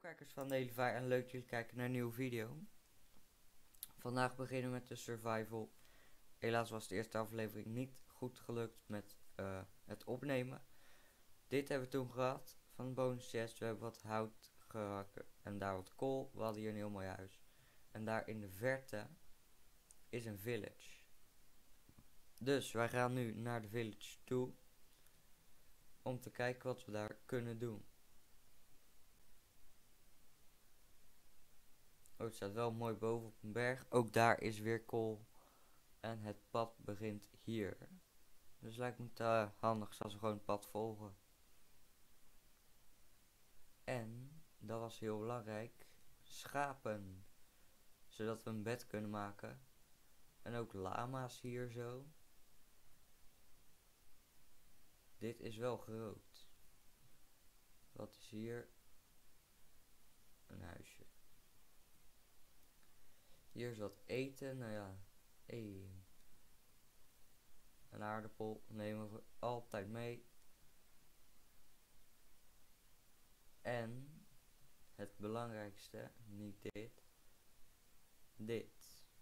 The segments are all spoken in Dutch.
Kijkers van Daily en leuk dat jullie kijken naar een nieuwe video. Vandaag beginnen we met de survival. Helaas was de eerste aflevering niet goed gelukt met het opnemen. Dit hebben we toen gehad van de bonus chest. We hebben wat hout gehakt en daar wat kool. We hadden hier een heel mooi huis. En daar in de verte is een village. Dus wij gaan nu naar de village toe. Om te kijken wat we daar kunnen doen. Oh, het staat wel mooi boven op een berg. Ook daar is weer kool. En het pad begint hier. Dus lijkt me handig als we gewoon het pad volgen. En, dat was heel belangrijk, schapen. Zodat we een bed kunnen maken. En ook lama's hier zo. Dit is wel groot. Wat is hier? Een huisje. Hier is wat eten. Nou ja, een aardappel nemen we altijd mee. En het belangrijkste, niet dit.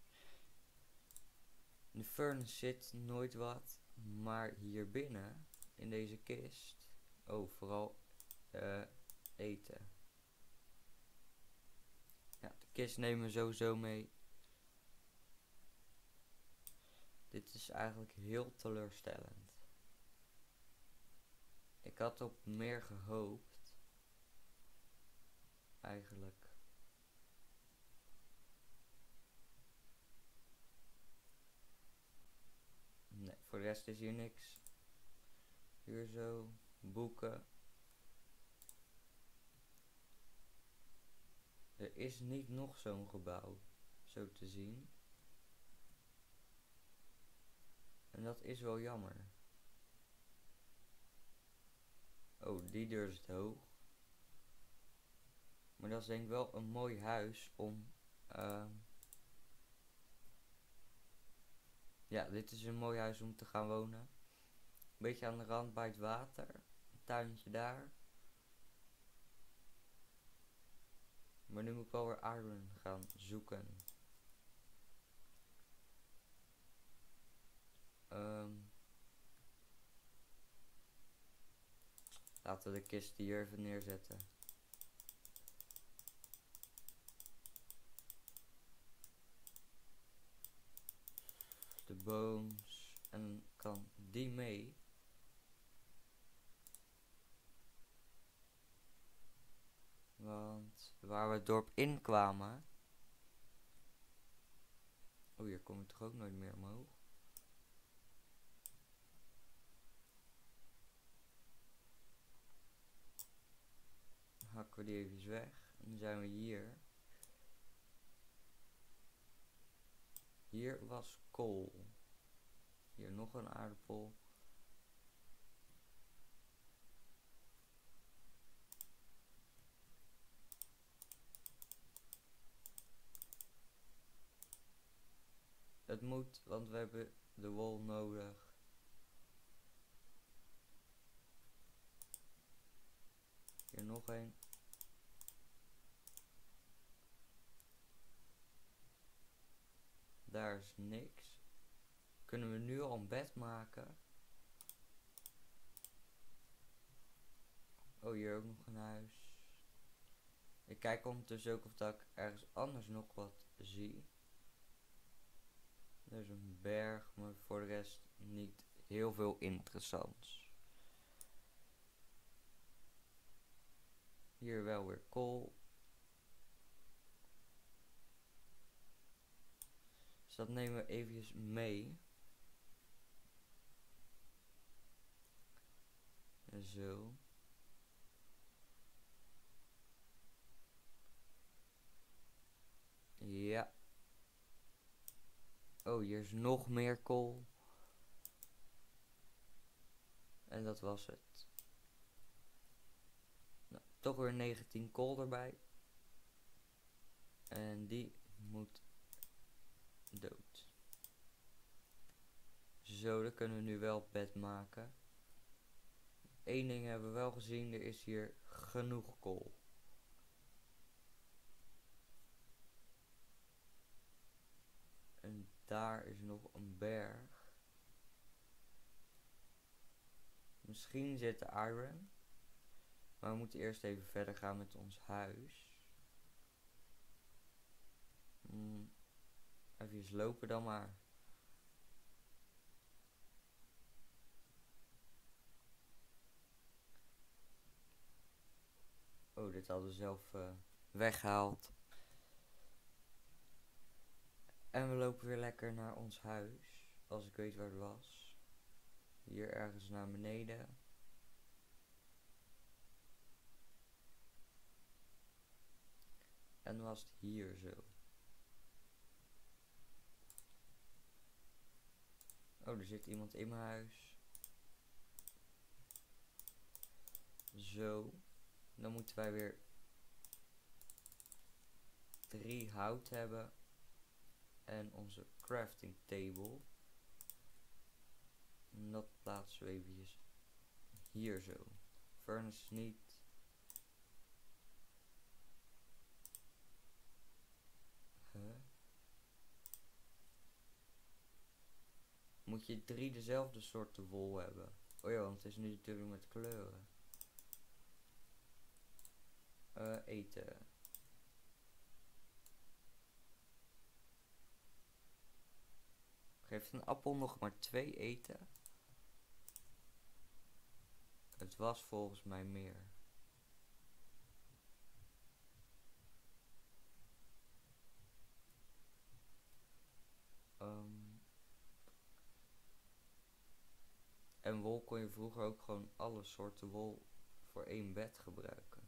In de furnace zit nooit wat, maar hier binnen in deze kist, vooral eten. Ja, de kist nemen we sowieso mee. Dit is eigenlijk heel teleurstellend. Ik had op meer gehoopt. Eigenlijk. Nee, voor de rest is hier niks. Hier zo, boeken. Er is niet nog zo'n gebouw, zo te zien. En dat is wel jammer. Oh, die deur is te hoog. Maar dat is denk ik wel een mooi huis om... ja, dit is een mooi huis om te gaan wonen. Een beetje aan de rand bij het water. Een tuintje daar. Maar nu moet ik wel weer iron gaan zoeken. Laten we de kist hier even neerzetten. De bones. En kan die mee. Want waar we het dorp in kwamen. Oh, hier kom ik toch ook nooit meer omhoog. Dan hakken we die even weg. En dan zijn we hier. Hier was kool. Hier nog een aardappel. Het moet, want we hebben de wol nodig. Hier nog een. Daar is niks. Kunnen we nu al een bed maken? Oh, hier ook nog een huis. Ik kijk ondertussen ook of dat ik ergens anders nog wat zie. Er is een berg, maar voor de rest niet heel veel interessants. Hier wel weer kool. Dus dat nemen we eventjes mee. En zo. Ja. Oh, hier is nog meer kool. En dat was het. Nou, toch weer 19 kool erbij. En die moet dood. Zo, dan kunnen we nu wel bed maken. Eén ding hebben we wel gezien, er is hier genoeg kool. daar is nog een berg. Misschien zit er iron. Maar we moeten eerst even verder gaan met ons huis. Even lopen dan maar. Oh, dit hadden we zelf weggehaald. En we lopen weer lekker naar ons huis. Als ik weet waar het was. Hier ergens naar beneden. En was het hier zo. Oh, er zit iemand in mijn huis. Zo. Dan moeten wij weer 3 hout hebben. En onze crafting table. En dat plaatsen we eventjes hier zo. Furnace niet. Moet je 3 dezelfde soorten wol hebben. Oh ja, want het is nu natuurlijk met kleuren. Eten. Geeft een appel nog maar 2 eten? Het was volgens mij meer. En wol kon je vroeger ook gewoon alle soorten wol voor 1 bed gebruiken.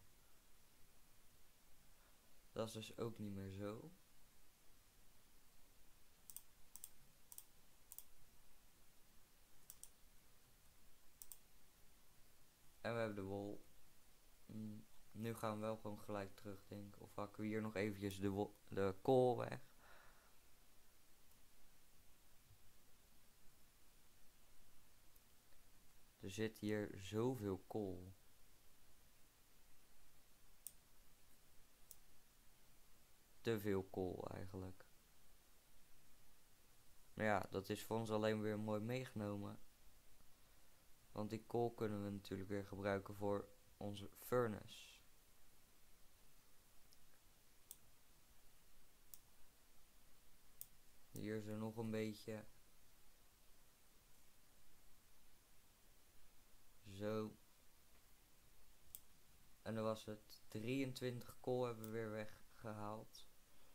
Dat is dus ook niet meer zo. En we hebben de wol. Nu gaan we wel gewoon gelijk terug, denk ik. Of hakken we hier nog eventjes de kool weg. Er zit hier zoveel kool. Te veel kool eigenlijk. Maar ja, dat is voor ons alleen weer mooi meegenomen. Want die kool kunnen we natuurlijk weer gebruiken voor onze furnace. Hier is er nog een beetje. Zo. En dan was het 23 kool hebben we weer weggehaald.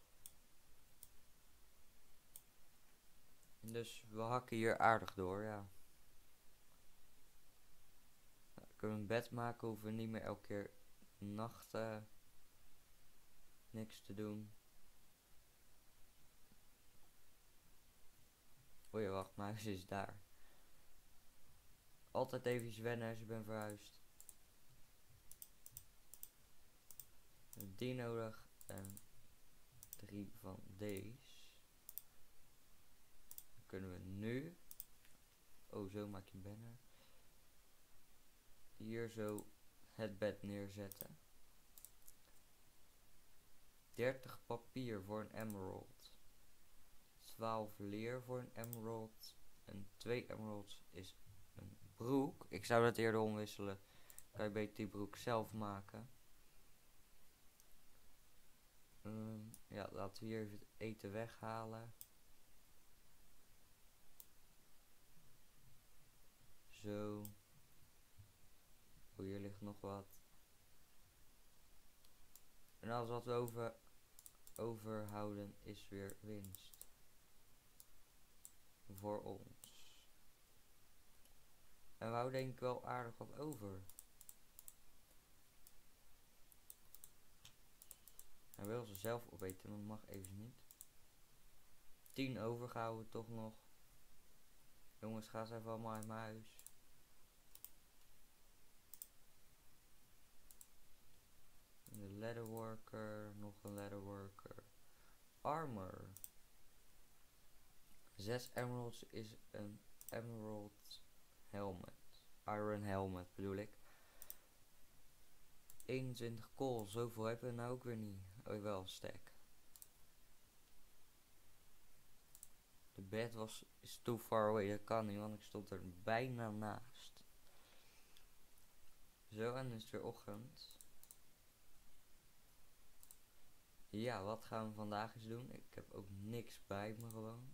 Dus we hakken hier aardig door, ja. Nou, kunnen we een bed maken, hoeven we niet meer elke keer nachten niks te doen. Oh ja, wacht, mijn huis is daar. Altijd even wennen als je bent verhuisd. Die nodig en 3 van deze. Dan kunnen we nu. Oh, zo maak je een banner. Hier zo het bed neerzetten. 30 papier voor een emerald. 12 leer voor een emerald. En 2 emeralds is een broek. Ik zou dat eerder omwisselen. Kan je beter die broek zelf maken. Ja, laten we hier even het eten weghalen. Zo. Oh, hier ligt nog wat. En alles wat we overhouden is weer winst. Voor ons. En we houden denk ik wel aardig wat over. Hij wil ze zelf opeten, maar dat mag even niet. 10 overgehouden toch nog. Jongens, ga ze even allemaal uit mijn huis. De leatherworker, nog een leatherworker. Armor. 6 emeralds is een emerald helmet. Iron helmet bedoel ik. 21 kool, zoveel hebben we nou ook weer niet. Oh wel, stack. De bed is too far away. Dat kan niet, want ik stond er bijna naast. Zo, en is het weer ochtend. Ja, wat gaan we vandaag eens doen? Ik heb ook niks bij me gewoon.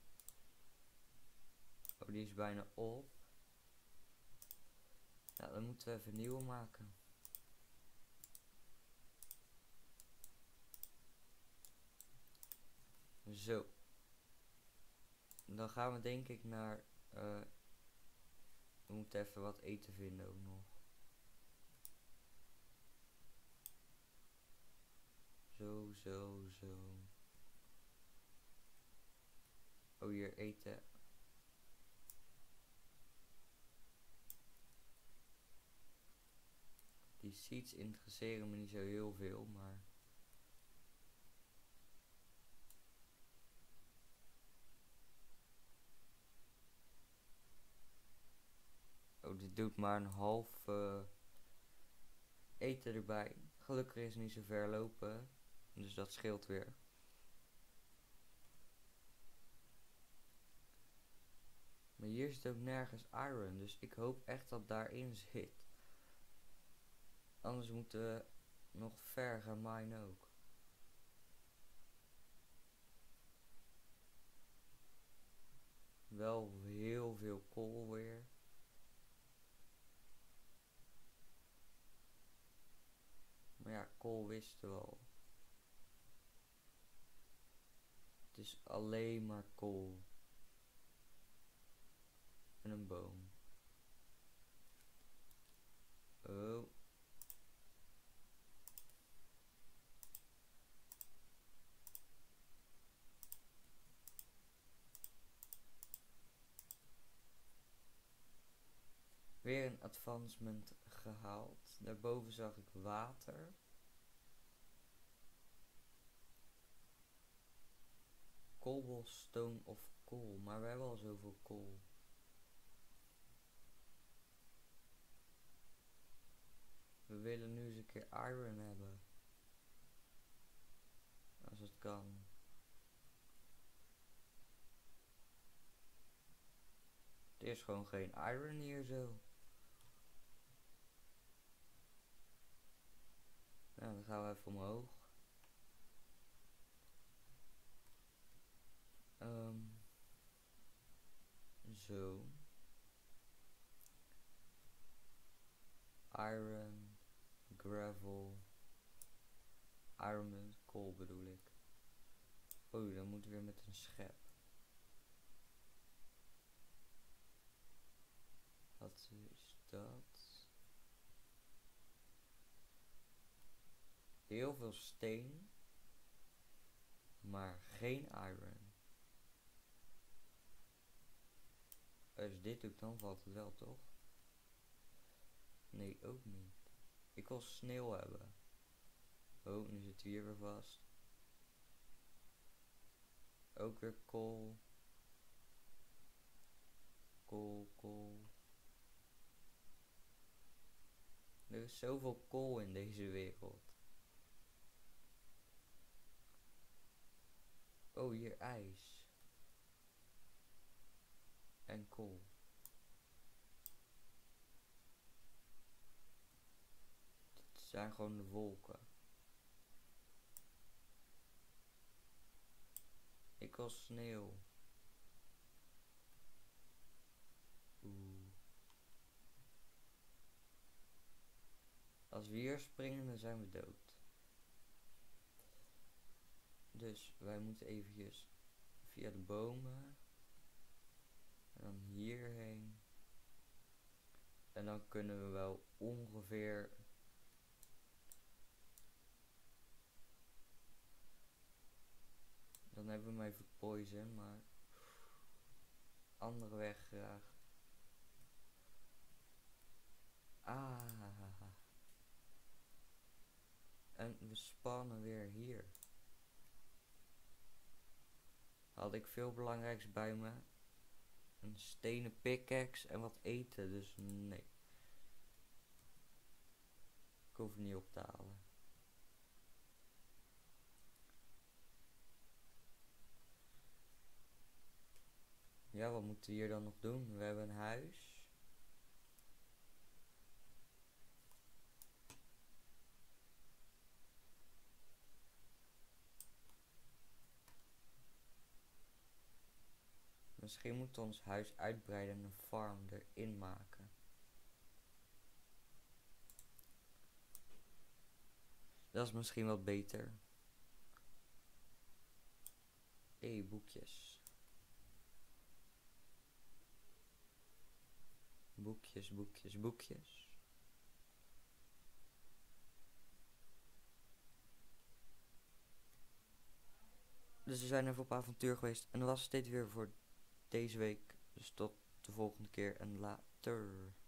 Oh, die is bijna op. Ja, dan moeten we even een nieuwe maken. Zo. Dan gaan we denk ik naar... we moeten even wat eten vinden ook nog. Zo. Oh, hier eten. Die seeds interesseren me niet zo heel veel, maar... Oh, dit doet maar een half eten erbij. Gelukkig is het niet zo ver lopen, dus dat scheelt weer. Maar hier zit ook nergens iron, dus ik hoop echt dat daarin zit. Anders moeten we nog ver gaan minen ook. Wel heel veel kool weer. Maar ja, kool wisten we al. Het is alleen maar kool. En een boom. Oh. Weer een advancement gehaald. Daarboven zag ik water. Cobblestone of kool. Maar we hebben al zoveel kool. We willen nu eens een keer iron hebben. Als het kan. Er is gewoon geen iron hier zo. Nou, dan gaan we even omhoog. Zo. Iron, gravel, iron, kool bedoel ik. Oh, dan moeten we weer met een schep. Wat is dat? Heel veel steen, maar geen iron. Als dit doet, dan valt het wel, toch? Nee, ook niet. Ik wil sneeuw hebben. Oh, nu zit hij hier weer vast. Ook weer kool. Kool. Er is zoveel kool in deze wereld. Oh, hier ijs. En kool. Het zijn gewoon de wolken. Ik wil sneeuw. Oeh. Als we hier springen, dan zijn we dood. Dus wij moeten eventjes via de bomen. En dan hierheen. En dan kunnen we wel ongeveer... Dan hebben we mijn food poison, maar... Andere weg graag. En we spannen weer hier. Had ik veel belangrijks bij me. Een stenen pickaxe en wat eten, dus nee. Ik hoef het niet op te halen. Ja, wat moeten we hier dan nog doen? We hebben een huis. Misschien moeten we ons huis uitbreiden en een farm erin maken. Dat is misschien wat beter. Boekjes. Boekjes, boekjes, boekjes. Dus we zijn even op avontuur geweest. En dat was dit weer voor deze week. Dus tot de volgende keer en later.